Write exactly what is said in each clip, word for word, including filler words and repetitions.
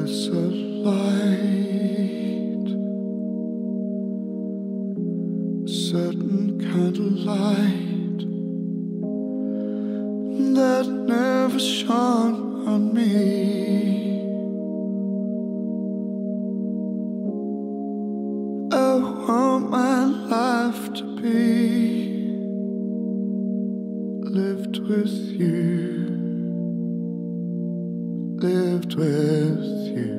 There's a light, a certain kind of light that never shone on me. I want my life to be lived with you, lived with you.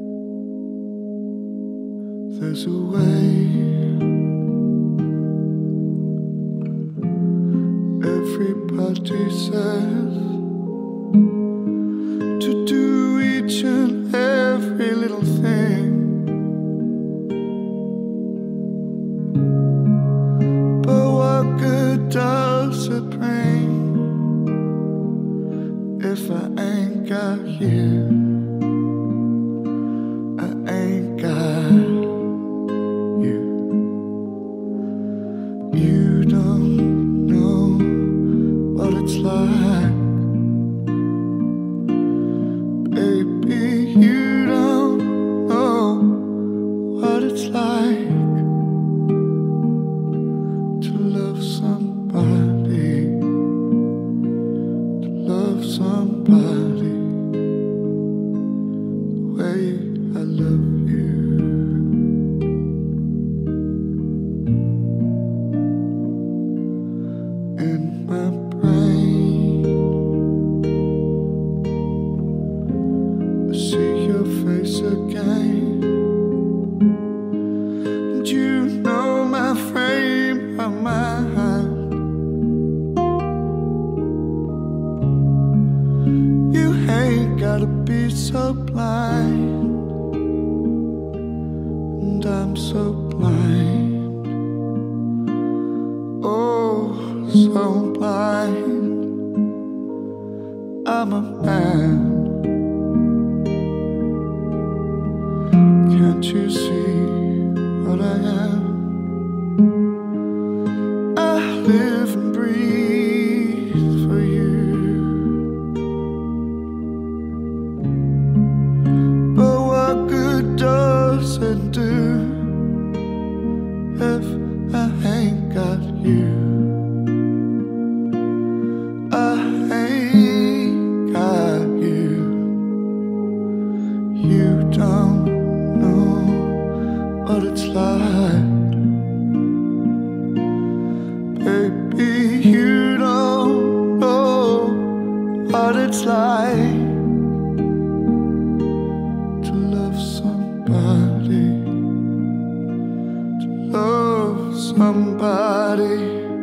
There's a way. Everybody says to do each and every little thing, but what good does it bring if I ain't got you? I ain't got you. You don't know what it's like, baby. You don't know what it's like to love somebody, to love somebody the way I love you. In my brain, I see your face again, and you know my frame of mind. You ain't gotta be so blind, and I'm so blind. Oh, so blind. I'm a man. Can't you see what I am? I live and breathe for you. But what good does it do if I ain't got you? I ain't got you. You don't know what it's like, baby. You don't know what it's like to love somebody, to love somebody.